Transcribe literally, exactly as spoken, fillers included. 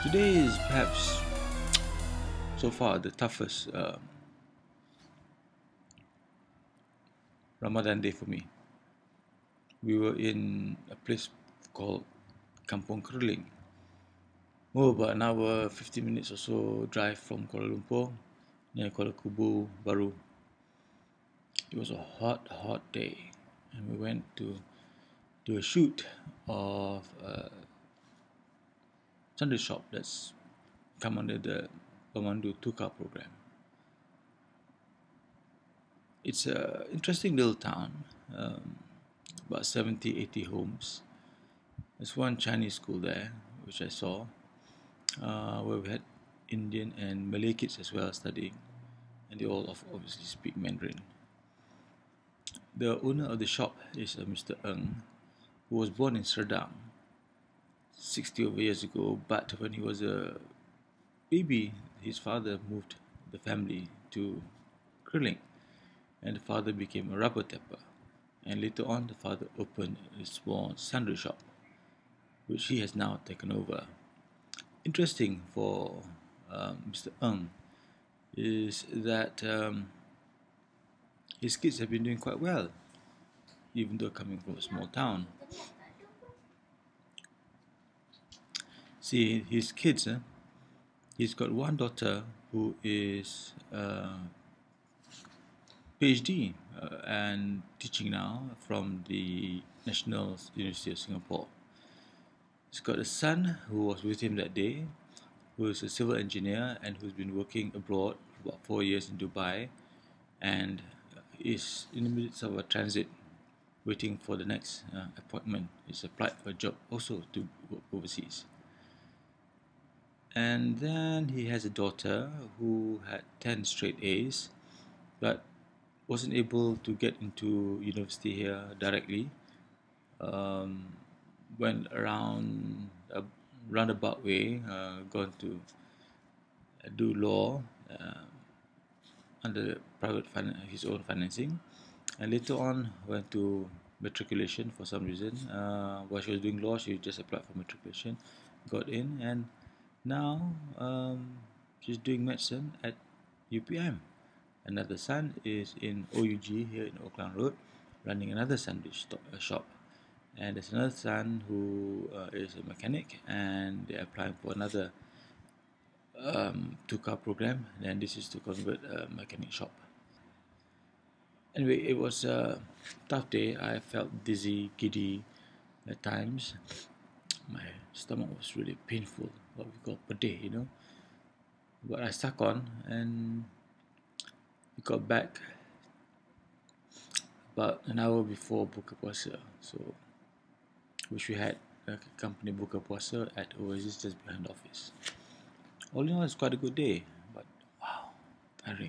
Today is perhaps so far the toughest uh, Ramadan day for me. We were in a place called Kampung Kerling. Oh, about an hour, fifty minutes or so drive from Kuala Lumpur, near Kuala Kubu Baru. It was a hot, hot day, and we went to do a shoot of a sundry shop that's come under the Pemandu two-car program. It's an interesting little town, um, about seventy, eighty homes. There's one Chinese school there, which I saw, uh, where we had Indian and Malay kids as well studying, and they all obviously speak Mandarin. The owner of the shop is uh, Mister Ng, who was born in Serdang sixty over years ago, but when he was a baby, his father moved the family to Kerling, and the father became a rubber tapper, and later on the father opened a small sundry shop, which he has now taken over. Interesting for um, Mister Ng is that um, his kids have been doing quite well, even though coming from a small town. See, his kids, eh? He's got one daughter who is uh, PhD uh, and teaching now from the National University of Singapore. He's got a son who was with him that day, who is a civil engineer and who's been working abroad for about four years in Dubai, and is in the midst of a transit, waiting for the next uh, appointment. He's applied for a job also to work overseas. And then he has a daughter who had ten straight A's, but wasn't able to get into university here directly. Um, went around a roundabout way, uh, gone to do law uh, under private fin- his own financing, and later on went to matriculation for some reason. Uh, while she was doing law, she just applied for matriculation, got in, and now um, she's doing medicine at U P M. Another son is in O U G here in Auckland Road, running another sandwich shop. And there's another son who uh, is a mechanic, and they're applying for another um, two-car program. And this is to convert a mechanic shop. Anyway, it was a tough day. I felt dizzy, giddy at times. My stomach was really painful, what we call pedih, you know. But I stuck on, and we got back about an hour before buka puasa. So, which we had a company buka puasa at Oasis just behind the office. All in all, it's quite a good day, but wow, tiring.